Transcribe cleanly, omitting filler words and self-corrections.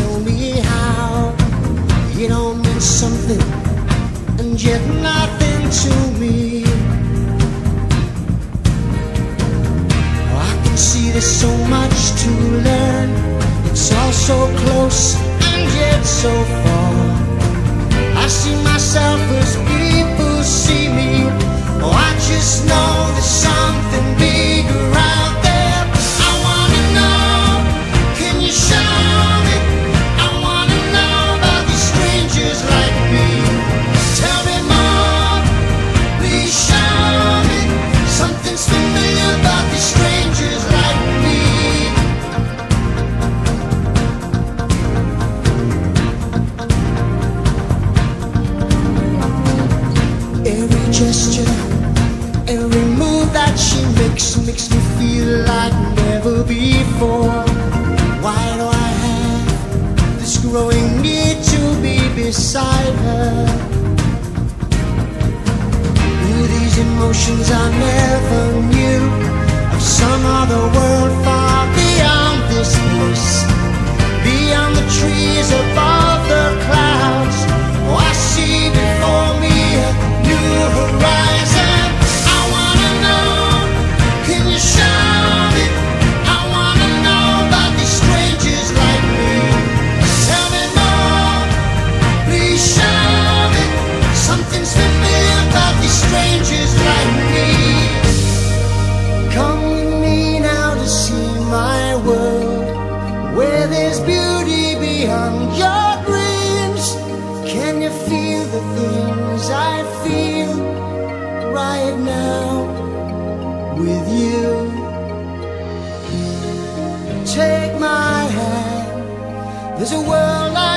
tell me how it all meant something and yet nothing to me. I can see there's so much to learn. It's all so close and yet so far. I see myself as people see me. Oh, I just know there's something bigger out there. I wanna know, can you show me? I wanna know about these strangers like me. Tell me more, please show me. Something's familiar about these strangers like me. Every gesture, every move that she makes me feel like never before. Why do I have this growing need to be beside her? These emotions I never knew of some other world far beyond this place, beyond the trees, above the clouds. Oh, I see before me a new horizon. I wanna know, can you show me? I wanna know about these strangers like me. Tell me more, please show me. Something's familiar about these strangers like me. Come with me now to see my world, where there's beauty beyond your dreams. Can you feel the things I feel right now with you? Take my hand, there's a world